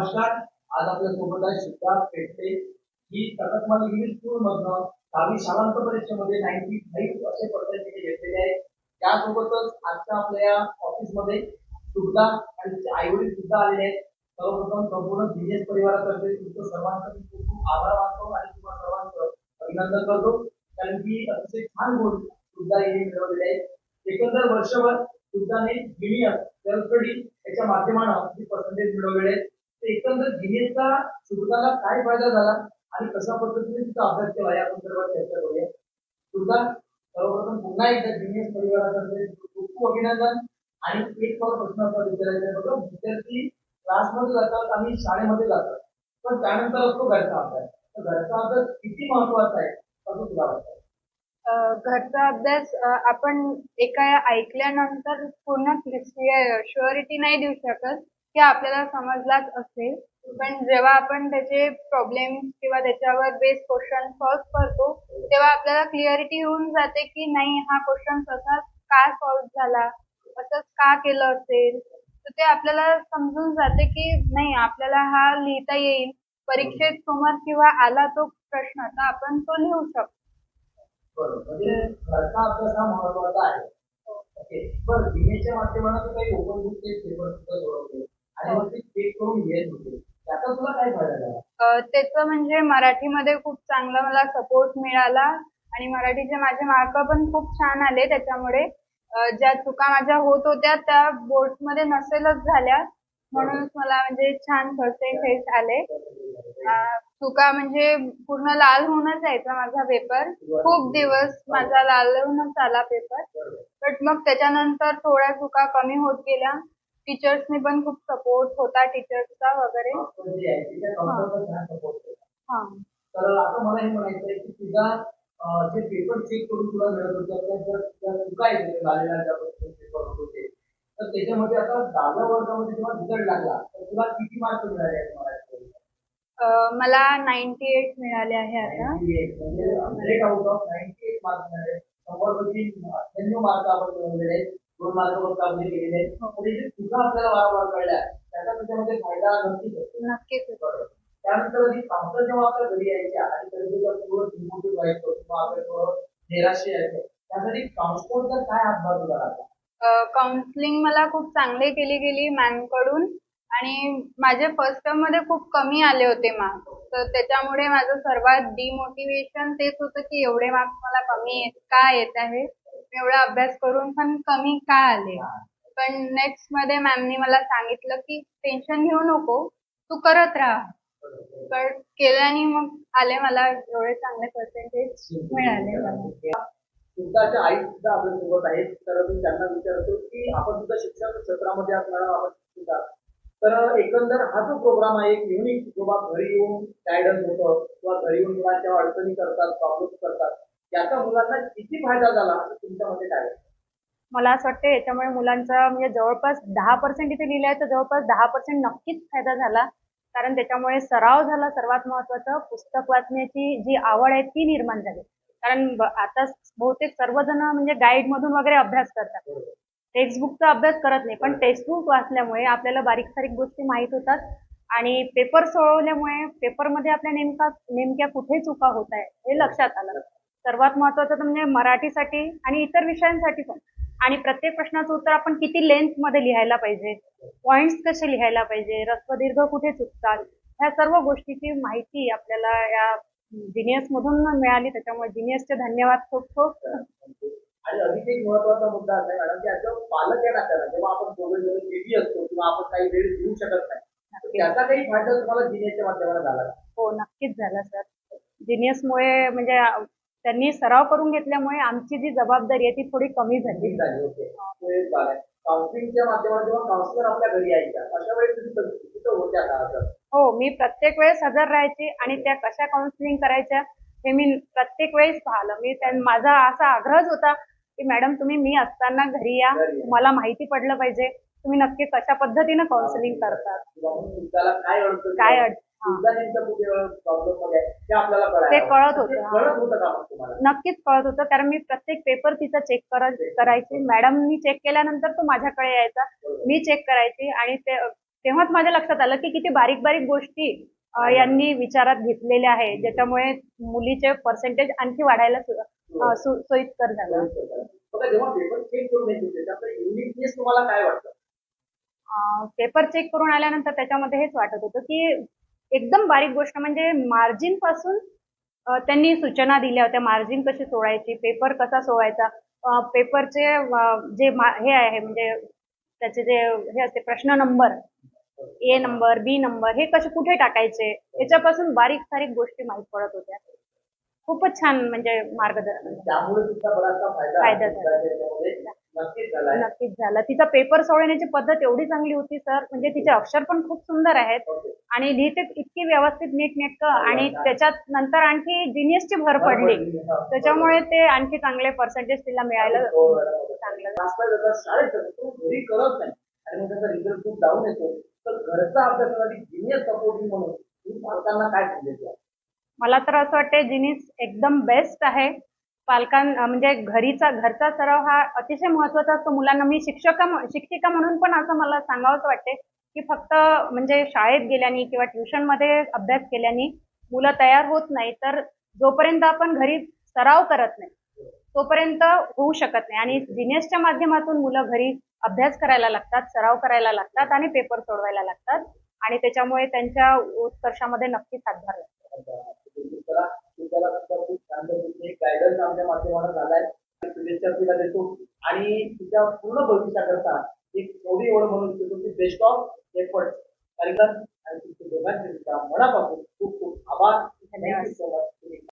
नमस्कार. आज आपल्या सोबत आहे सिद्धार्थ पेटले. ही तकतमाल इंग्लिश स्कूल मधनं 10वी शालांत परीक्षेमध्ये 95 असे पर्सेंटेज घेतलेले आहेत. त्यासोबतच आजच्या आपल्या ऑफिसमध्ये सुद्धा आणि तिचे आई वडील सुद्धा आलेले आहेत. सर्वप्रथम संपूर्ण बिझनेस परिवारातर्फे तुमचं सर्वांचं खूप खूप आभार मानतो आणि तुम्हा सर्वांचं अभिनंदन करतो, कारण की अतिशय छान गुण सुद्धा यांनी मिळवलेले आहेत. एकंदर वर्षभर सुद्धाने ज्युनियर सेल्फ याच्या माध्यमानं जे पर्सेंटेज मिळवलेले आहेत, ते एकंदर जिनियसचा सुद्धाला काय फायदा झाला आणि कशा पद्धतीने तिचा अभ्यास केला या संदर्भात चर्चा करूया. सुद्धा सर्वप्रथम पुन्हा एकदा जिनियस परिवारातर्फे खूप खूप अभिनंदन. आणि एक मला प्रश्न असा विचारायचा आहे, बघा विद्यार्थी क्लासमध्ये जातात आणि शाळेमध्ये जातात, पण त्यानंतर असतो घरचा अभ्यास. तर घरचा अभ्यास किती महत्वाचा आहे असं तुला वाटतं? घरचा अभ्यास आपण एका ऐकल्यानंतर पूर्ण शुअरिटी नाही देऊ शकत की आपल्याला समजलाच असेल, पण जेव्हा आपण त्याचे प्रॉब्लेम किंवा त्याच्यावर बेस क्वेश्चन सॉल्व्ह करतो तेव्हा आपल्याला क्लिअरिटी येऊन जाते की नाही, हा क्वेश्चन कसा का सॉल्व्ह झाला, असंच का केलं असेल. तर ते आपल्याला समजून जाते की नाही, आपल्याला हा लिहिता येईल परीक्षेत समोर किंवा आला तो प्रश्न तर आपण तो लिहू शकतो. म्हणजे घरचा अभ्यास हा महत्वाचा आहे. ओके, बरं जिनेच्या माध्यमातून काही ओपन बुक टेस्ट पेपर सुद्धा सोडवले आणि मग ते चेक करून लिहित होते, त्याचा तुला काय फायदा झाला? त्याचं म्हणजे मराठीमध्ये खूप चांगला मला सपोर्ट मिळाला आणि मराठीचे माझे मार्क पण खूप छान आले. त्याच्यामुळे ज्या चुका माझ्या होत होत्या त्या बोर्डमध्ये नसेलच झाल्या, म्हणूनच मला म्हणजे छान पर्सेंटेज आले. चुका म्हणजे पूर्ण लाल होऊनच जायचा माझा पेपर, खूप दिवस माझा लाल होऊनच आला पेपर. बट मग त्याच्यानंतर थोड्या चुका कमी होत गेल्या. टीचर्सनी पण खूप सपोर्ट होता टीचर्सचा वगैरे. तर आता मला हे म्हणायचं आहे की तुझा जे पेपर चेक करून तुला मिळत होत्या त्या चुका आहेत झालेल्या ज्या पेपर होते, तर त्याच्यामध्ये आता 10व्या वर्गामध्ये जेव्हा रिझल्ट लागला तर तुला किती मार्क मिळाले आहेत मराठीमध्ये? मला 98 मिळाले आहे आता. 98 म्हणजे 100 आउट ऑफ 98 मार्क मिळाले. 100 पैकी 98 मार्क आपण मिळवलेले आहेत. 2 मार्क फक्त आपले गेलेले आहेत. म्हणजे जे चुका आपल्याला वारंवार कळल्या त्याचा त्याच्यामध्ये फायदा नक्कीच होतो. नक्कीच. त्यानंतर ही काउन्सलर जेव्हा आपल्या घरी यायच्या आणि कधी पूर्ण डिमोटिव्ह व्हायचो किंवा आपल्या थोडं निराशे यायचो, त्यासाठी काउन्सलरचा काय हातभार तुला लागला? काउन्सिलिंग मला खूप चांगले केली गेली मॅम कडून आणि माझे फर्स्ट टर्म मध्ये खूप कमी आले होते मार्क्स, तर त्याच्यामुळे माझं सर्वात डिमोटिवेशन तेच होतं की एवढे मार्क्स मला कमी का येत आहे, एवढा अभ्यास करून पण कमी का आले. पण नेक्स्ट मध्ये मॅमनी मला सांगितलं की टेन्शन घेऊ नको, तू करत राहा. तर केल्याने मग आले मला एवढे चांगले पर्सेंटेज मिळाले मला. तुमच्या आई सुद्धा आपल्या सोबत आहेत, तर मी त्यांना विचारतो की आपण सुद्धा शिक्षण क्षेत्रामध्ये असणार आपण सुद्धा, तर एकंदर हा जो प्रोग्राम आहे एक युनिक किंवा घरी येऊन गायडन्स होतं किंवा घरी येऊन मुलांच्या अडचणी करतात, प्रॉब्लेम करतात, याचा मुलांना किती फायदा झाला असं तुमच्या मध्ये काय? मला असं वाटतं याच्यामुळे मुलांचा म्हणजे जवळपास 10% इथे लिहिलंय तर जवळपास 10% नक्कीच फायदा झाला, कारण त्याच्यामुळे सराव झाला. सर्वात महत्वाचं पुस्तक वाचण्याची जी आवड आहे ती निर्माण झाली, कारण आता बहुतेक सर्वजण म्हणजे गाईड मधून वगैरे अभ्यास करतात, टेक्स्टबुकचा अभ्यास करत नाही. पण टेक्स्टबुक वाचल्यामुळे आपल्याला बारीक सारीक गोष्टी माहित होतात आणि पेपर सोडवल्यामुळे पेपरमध्ये आपल्या नेमक्या कुठे चुका होत आहे हे लक्षात आलं. सर्वात महत्वाचं तर म्हणजे मराठीसाठी आणि इतर विषयांसाठी पण. आणि प्रत्येक प्रश्नाचं उत्तर आपण किती लेंथ मध्ये लिहायला पाहिजे, पॉइंट्स कसे लिहायला पाहिजे, ऱ्हस्व दीर्घ कुठे चुकतात, ह्या सर्व गोष्टीची माहिती आपल्याला या जिनियस मधून मिळाली. त्याच्यामुळे जिनियसचे धन्यवाद खूप खूप. आणि अधिक एक महत्वाचा मुद्दा असा आहे मॅडम की आता पालक या नात्यानं जेव्हा आपण दोघे बिझी असतो किंवा आपण काही वेळ देऊ शकत नाही, त्याचा काही फायदा तुम्हाला जिनियसच्या माध्यमाने झाला? हो, नक्कीच झाला सर. जिनियसमुळे म्हणजे त्यांनी सराव करून घेतल्यामुळे आमची जी जबाबदारी आहे ती थोडी कमी झाली. काउन्सिलिंगच्या माध्यमातून जेव्हा काउन्सिलर आपल्या घरी यायच्या अशा वेळेस तुम्ही होत्या का? हो, मी प्रत्येक वेळेस हजर राहायचे आणि त्या कशा काउन्सिलिंग करायच्या हे मी प्रत्येक वेळेस पाहिलं. माझा असा आग्रहच होता की मॅडम तुम्ही मी असताना घरी या, मला माहिती पडलं पाहिजे तुम्ही नक्की कशा पद्धतीने काउन्सिलिंग करतात, काय ते कळत होतं. नक्कीच कळत होतं, कारण मी प्रत्येक पेपर तिचा चेक करायची. मॅडमनी चेक केल्यानंतर तो माझ्याकडे यायचा, मी चेक करायची आणि ते तेव्हाच माझ्या लक्षात आलं की किती बारीक बारीक गोष्टी यांनी विचारात घेतलेल्या आहे, ज्याच्यामुळे मुलीचे पर्सेंटेज आणखी वाढायला सोयीस्कर झालं. बघा, जेव्हा पेपर चेक करून येते त्याच्यामध्ये युनिकनेस तुम्हाला काय वाटतं? पेपर चेक करून आल्यानंतर त्याच्यामध्ये हेच वाटत होतं की एकदम बारीक गोष्ट म्हणजे मार्जिन पासून त्यांनी सूचना दिल्या होत्या. मार्जिन कशी सोडायची, पेपर कसा सोडायचा, पेपरचे जे हे आहे म्हणजे त्याचे जे हे असते प्रश्न number, A number, B number, हे कसे कुठे टाकायचे, याच्यापासून बारीक सारीक गोष्टी माहीत पडत होत्या. खूपच छान म्हणजे मार्गदर्शन. त्यामुळे सुद्धा बराचसा फायदा झाला. त्याच्यामध्ये नक्कीच झालाय. नक्कीच झाला. तिचा पेपर सोडवण्याची पद्धत एवढी चांगली होती सर, म्हणजे तिचे अक्षर पण खूप सुंदर आहेत आणि लिहिते इतकी व्यवस्थित नीटनेटकं, आणि त्याच्यात नंतर आणखी जिनियसची भर पडली, त्याच्यामुळे ते आणखी चांगले पर्सेंटेज तिला मिळायला चांगलं. जास्त जर शाळेत तो घरी करत नाही आणि मग त्याचा रिझल्ट खूप डाऊन येतो, तर घरचा अभ्यासासाठी जिनियस सपोर्टिंग म्हणून तुम्ही पालकांना काय संदेश द्याल? मला तर असं वाटते जिनिस एकदम बेस्ट आहे. म्हणजे घरचा सराव हा अतिशय महत्वाचा असतो मुलांना. मी शिक्षिका म्हणून पण असं मला सांगावंसं वाटते की फक्त म्हणजे शाळेत गेल्याने किंवा ट्युशन मध्ये अभ्यास केल्याने मुलं तयार होत नाही, तर जोपर्यंत आपण घरी सराव करत नाही तोपर्यंत होऊ शकत नाही. आणि जिनियसच्या माध्यमातून मुलं घरी अभ्यास करायला लागतात, सराव करायला लागतात आणि पेपर सोडवायला लागतात, आणि त्याच्यामुळे त्यांच्या उत्कर्षामध्ये नक्कीच हातभार लागतो. खूप छान पद्धतीने गायडन्स आमच्या माध्यमातून झालाय, शुभेच्छा तिला देतो आणि तिच्या पूर्ण भविष्याकरता एक थोडी ओढ म्हणून की बेस्ट ऑफ एफर्ट आणि तुमच्या दोघांचे मनापासून खूप खूप आभार. धन्यवाद. Thank you so much.